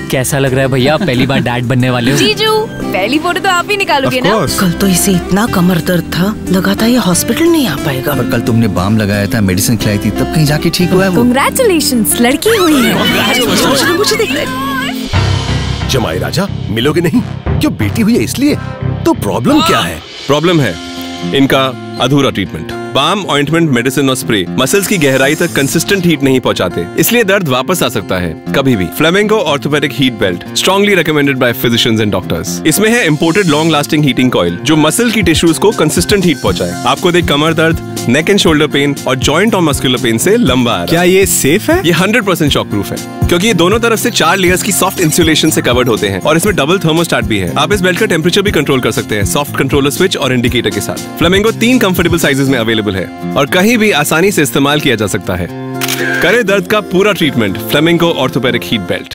कैसा लग रहा है भैया, पहली बार डैड बनने वाले हो? जीजू, पहली फोटो तो आप ही निकालोगे ना? कल तो इसे इतना कमर दर्द था, लगा था ये हॉस्पिटल नहीं आ पाएगा। पर कल तुमने बाम लगाया था, मेडिसिन खिलाई थी, तब कहीं जाके ठीक हुआ है वो। कांग्रेचुलेशंस, लड़की हुई है। मुझे देख रहे। जमाई राजा मिलोगे नहीं? क्यों, बेटी हुई है इसलिए? तो प्रॉब्लम क्या है? प्रॉब्लम है इनका अधूरा ट्रीटमेंट। बाम, ऑइंटमेंट, मेडिसिन और स्प्रे मसल्स की गहराई तक कंसिस्टेंट हीट नहीं पहुंचाते, इसलिए दर्द वापस आ सकता है कभी भी। Flamingo orthopaedic heat belt, strongly recommended by physicians and doctors. इसमें है imported long lasting heating coil जो मसल की टिश्यूज को कंसिस्टेंट हीट पहुंचाए। आपको देख कमर दर्द, नेक एंड शोल्डर पेन और जॉइंट और मस्कुलर पेन से लंबा आ रहा है। क्या ये सेफ है? ये 100% शॉक प्रूफ है, क्योंकि ये दोनों तरफ से 4 लेयर्स की सॉफ्ट इंसुलेशन से कवर्ड होते हैं और इसमें डबल थर्मोस्टेट भी है। आप इस बेल्ट का टेम्परेचर भी कंट्रोल कर सकते हैं सॉफ्ट कंट्रोलर स्विच और इंडिकेटर के साथ। फ्लेमिंगो 3 कंफर्टेबल साइजेस में अवेलेबल है और कहीं भी आसानी से इस्तेमाल किया जा सकता है। करे दर्द का पूरा treatment Flamingo orthopaedic heat belt.